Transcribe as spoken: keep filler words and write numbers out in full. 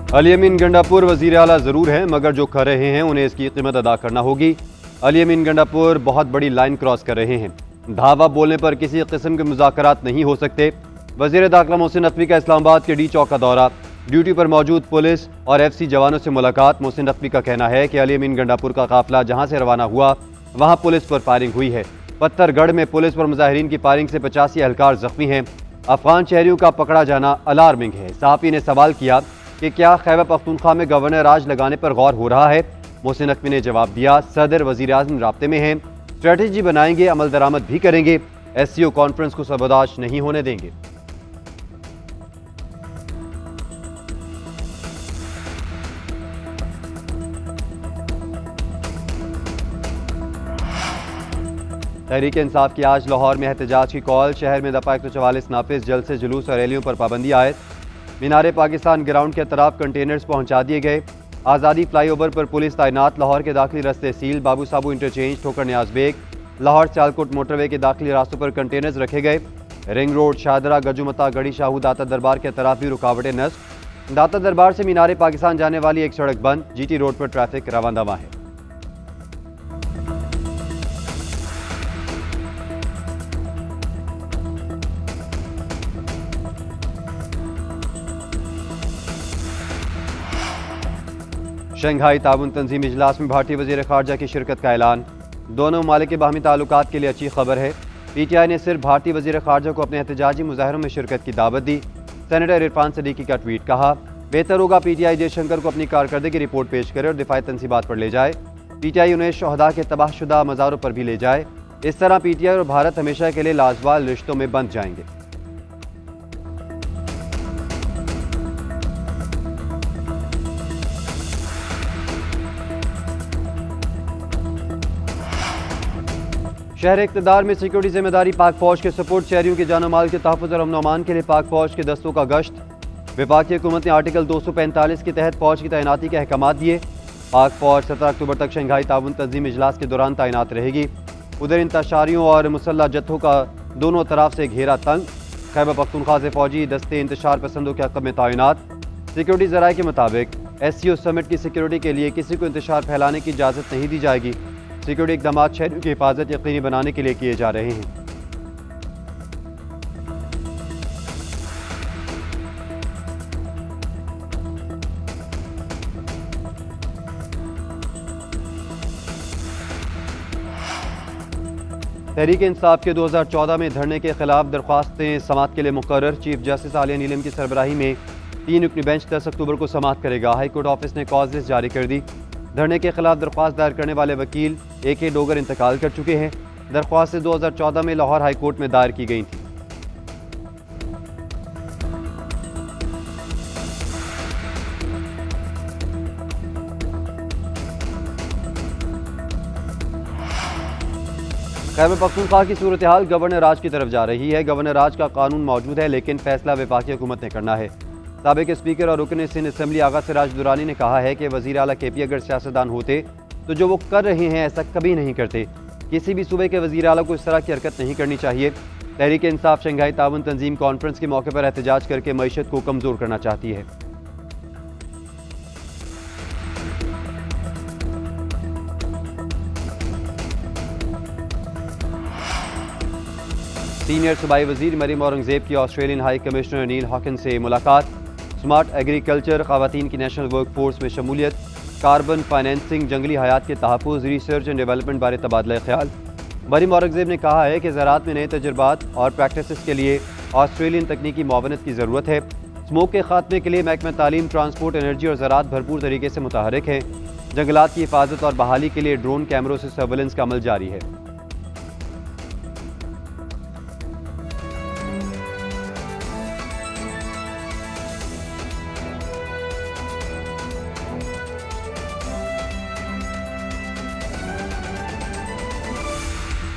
अली अमीन गंडापुर वजीर आला ज़रूर हैं, मगर जो कर रहे हैं उन्हें इसकी कीमत अदा करना होगी। अली अमीन गंडापुर बहुत बड़ी लाइन क्रॉस कर रहे हैं। धावा बोलने पर किसी किस्म के मुज़ाकरात नहीं हो सकते। वज़ीर दाखिला मोहसिन नकवी का इस्लामाबाद के डी चौक का दौरा, ड्यूटी पर मौजूद पुलिस और एफ सी जवानों से मुलाकात। मोहसिन नकवी का कहना है कि अली अमीन गंडापुर का काफिला जहाँ से रवाना हुआ वहाँ पुलिस पर फायरिंग हुई है। पत्थरगढ़ में पुलिस पर मुजाहिरीन की फायरिंग से पचासी एहलकार जख्मी हैं। अफगान शहरियों का पकड़ा जाना अलार्मिंग है। सहाफ़ी ने सवाल किया कि क्या खैबर पख्तूनख्वा में गवर्नर राज लगाने पर गौर हो रहा है। मोहसिन नकवी ने जवाब दिया, सदर वज़ीर आज़म राब्ते में हैं, स्ट्रेटजी बनाएंगे, अमल दरामद भी करेंगे, एस सी ओ कॉन्फ्रेंस को सबरदाश्त नहीं होने देंगे। तहरीक इंसाफ की आज लाहौर में एहतजाज की कॉल। शहर में दफा एक सौ चवालीस नाफिज, जलसे जुलूस और रैलियों पर पाबंदी आयद। मीनारे पाकिस्तान ग्राउंड के तरफ कंटेनर्स पहुंचा दिए गए। आज़ादी फ्लाईओवर पर पुलिस तैनात। लाहौर के दाखिली रस्ते सील। बाबू साबू इंटरचेंज, ठोकर न्याज बेग, लाहौर सियालकोट मोटरवे के दाखिली रास्तों पर कंटेनर्स रखे गए। रिंग रोड, शाहदरा, गजुमता, गढ़ी शाहू, दाता दरबार के तरफ भी रुकावटें नस्ब। दाता दरबार से मीनारे पाकिस्तान जाने वाली एक सड़क बंद। जी टी रोड पर ट्रैफिक रवानदवा है। शंघाई ताउन तंजीम इजलास में भारतीय वज़ीर ख़ारजा की शिरकत का ऐलान। दोनों ममालिक के बाहमी ताल्लुकात के लिए अच्छी खबर है। पी टी आई ने सिर्फ भारतीय वज़ीर ख़ारजा को अपने एहतजाजी मुज़ाहरों में शिरकत की दावत दी। सेनेटर इरफान सदीकी का ट्वीट, कहा बेहतर होगा पी टी आई जयशंकर को अपनी कारकर्दगी की रिपोर्ट पेश करे और दिफाई तनसीबात पर ले जाए। पी टी आई उन्हें शहदा के तबाहशुदा मज़ारों पर भी ले जाए। इस तरह पी टी आई और भारत हमेशा के लिए लाजवाल रिश्तों में बंध जाएंगे। शहर इक़्तिदार में सिक्योरिटी जिम्मेदारी पाक फौज के सपोर्ट। शहरियों के जान माल के तहफ़्फ़ुज़ और अमन अमान के लिए पाक फौज के दस्तों का गश्त। वफाकी हुकूमत ने आर्टिकल दो सौ पैंतालीस के तहत फौज की तैनाती के अहकाम दिए। पाक फौज सत्रह अक्टूबर तक शंघाई ताउन तंजीम इजलास के दौरान तैनात रहेगी। उधर इंतशारियों और मुसल्लह जत्थों का दोनों तरफ से घेरा तंग। खैबर पख्तूनख्वा से फौजी दस्ते इंतशार पसंदों के हक़ में तैनात। सिक्योरिटी ज़राए के मुताबिक एस सी ओ समिट की सिक्योरिटी के लिए किसी को इंतशार फैलाने की इजाज़त नहीं दी जाएगी। सिक्योरिटी इक़दाम शहरियों की हिफाजत यकीनी बनाने के लिए किए जा रहे हैं। तहरीक इंसाफ के दो हज़ार चौदह में धरने के खिलाफ दरख्वास्तें समाअत के लिए मुकर्रर। चीफ जस्टिस आलिया नीलम की सरबराही में तीन रुकनी बेंच दस अक्टूबर को समाअत करेगा। हाई कोर्ट ऑफिस ने कॉज लिस्ट जारी कर दी। धरने के खिलाफ दरख्वास्त दायर करने वाले वकील ए के डोगर इंतकाल कर चुके हैं। दरख्वास्त दो हज़ार चौदह में लाहौर हाई कोर्ट में दायर की गई थी। खैबर पख्तूनख्वा की सूरत हाल गवर्नर राज की तरफ जा रही है। गवर्नर राज का कानून मौजूद है, लेकिन फैसला वफाकी हुकूमत ने करना है। साबिक स्पीकर और रुकन सिंध असम्बली आगा सिराज दुरानी ने कहा है कि वज़ीर आला के पी अगर सियासतदान होते तो जो वो कर रहे हैं ऐसा कभी नहीं करते। किसी भी सूबे के वज़ीर आला को इस तरह की हरकत नहीं करनी चाहिए। तहरीक इंसाफ शंघाई ताउन तंजीम कॉन्फ्रेंस के मौके पर एहतजाज करके मईशत को कमज़ोर करना चाहती है। सीनियर सूबाई वज़ीर मरीम औरंगज़ेब की Australian high commissioner Neil Hawkins से मुलाकात। स्मार्ट एग्रीकल्चर, ख़वातीन की नेशनल वर्क फोर्स में शमूलियत, कार्बन फाइनेंसिंग, जंगली हयात के तहफ़्फ़ुज़, रिसर्च एंड डेवलपमेंट बारे तबादला ख्याल। मरीम औरंगज़ेब ने कहा है कि ज़राअत में नए तजुर्बात और प्रैक्टिसेस के लिए ऑस्ट्रेलियन तकनीकी मुआवनत की ज़रूरत है। स्मोक के खात्मे के लिए महकमा तालीम, ट्रांसपोर्ट, एनर्जी और ज़राअत भरपूर तरीके से मुतहरिक है। जंगलात की हिफाजत और बहाली के लिए ड्रोन कैमरों से सर्वेलेंस का अमल जारी है।